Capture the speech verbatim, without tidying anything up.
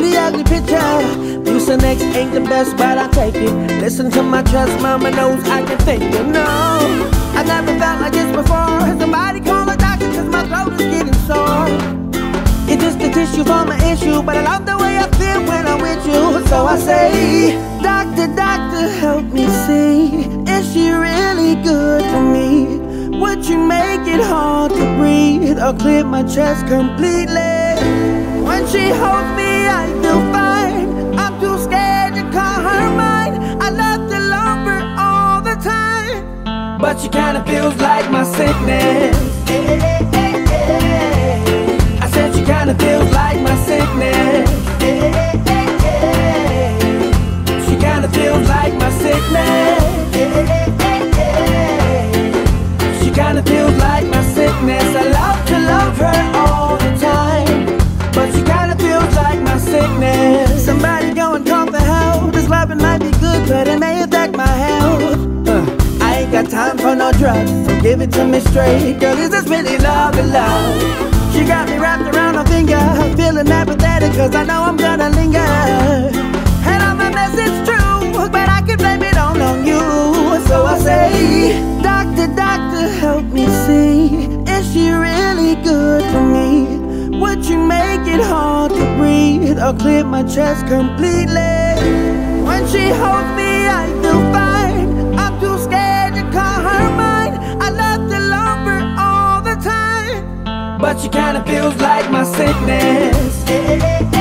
pretty ugly picture. Musinex ain't the best, but I'll take it. Listen to my chest, mama knows I can fake it. No, I never felt like this before. Somebody call a doctor, cause my throat is getting sore. It's just a tissue for my issue, but I love the way I feel when I'm with you. So I say, doctor, doctor, help me see, is she really good for me? Would you make it hard to breathe or clear my chest completely? When she holds me, I feel fine. I'm too scared to call her mine. I love to love her all the time, but she kinda feels like my sickness. I said she kinda feels like my sickness. She kinda feels like my sickness. She kinda feels like my sickness. I love to love her all the time, but she kinda feels like my sickness. Somebody go and call for help. This loving might be good, but it may affect my health. uh, I ain't got time for no drugs, so give it to me straight. Girl, is this really love and love? She got me wrapped around her finger, feeling apathetic cause I know I'm gonna linger. And all my mess is true, but I can blame it all on you. So I say, doctor, doctor, help me see, is she really good for me? Would you make it hard to breathe or clear my chest completely? When she holds me, I feel fine. I'm too scared to call her mine. I love to love her all the time, but she kinda feels like my sickness.